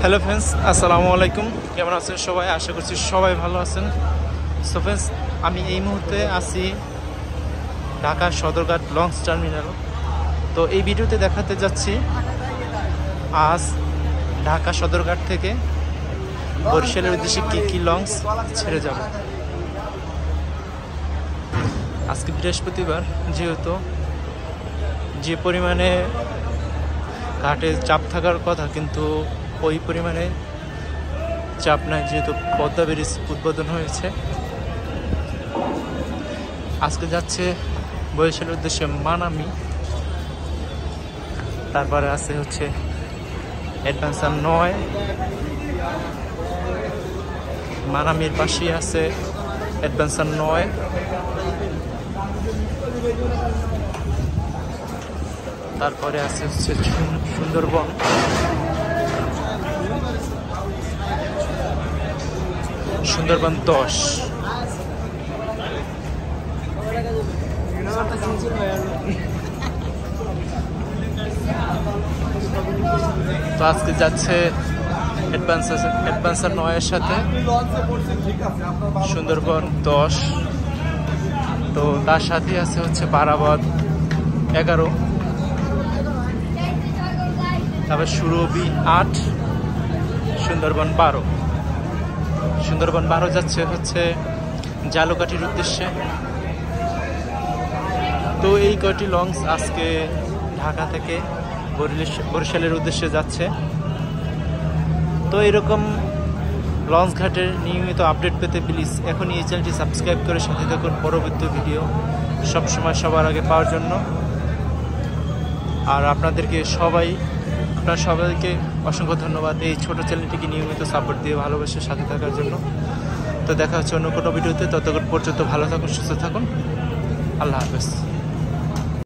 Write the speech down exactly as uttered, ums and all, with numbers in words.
Hello friends, আসসালামু আলাইকুম। কেমন আছেন সবাই? আশা করছি সবাই ভালো আছেন। সো ফ্রেন্ডস, আমি এই মুহূর্তে আছি ঢাকা সদরঘাট লঞ্চ টার্মিনাল। তো এই ভিডিওতে দেখাতে যাচ্ছি আজ ঢাকা সদরঘাট থেকে বরিশালের উদ্দেশ্যে কী কী লঞ্চ ছেড়ে যাব। আজকে বৃহস্পতিবার, যেহেতু যে পরিমাণে ঘাটে চাপ থাকার কথা কিন্তু ওই পরিমাণে চাপ নাই, যেহেতু পদ্মা ব্রিজ উদ্বোধন হয়েছে। আজকে যাচ্ছে বরিশালের উদ্দেশ্যে মানামি, তারপরে আছে হচ্ছে অ্যাডভেঞ্চার নয়, মানামির পাশেই আছে অ্যাডভেঞ্চার নয়, তারপরে আছে হচ্ছে সুন্দরবন, সুন্দরবন দশ। তো আজকে যাচ্ছে অ্যাডভেঞ্চার অ্যাডভেঞ্চার নয়ের সাথে সুন্দরবন দশ। তো তার সাথে আছে হচ্ছে বারাবাদ এগারো, তারপর সুরভি আট, সুন্দরবন বারো। সুন্দরবন বারো যাচ্ছে হচ্ছে জালুকাঠির উদ্দেশ্যে। তো এই কয়টি লঞ্চ আজকে ঢাকা থেকে বরিশালের উদ্দেশ্যে যাচ্ছে। তো এরকম লঞ্চ ঘাটের নিয়মিত আপডেট পেতে প্লিজ এখনই এই চ্যানেলটি সাবস্ক্রাইব করে সাথে থাকুন পরবর্তী ভিডিও সবসময় সবার আগে পাওয়ার জন্য। আর আপনাদেরকে সবাই আপনার সবাইকে অসংখ্য ধন্যবাদ এই ছোট চ্যানেলটিকে নিয়মিত সাপোর্ট দিয়ে ভালোবাসে সাথে থাকার জন্য। তো দেখা হচ্ছে অন্য কোনো ভিডিওতে। ততক্ষণ পর্যন্ত ভালো থাকুন, সুস্থ থাকুন। আল্লাহ হাফেজ।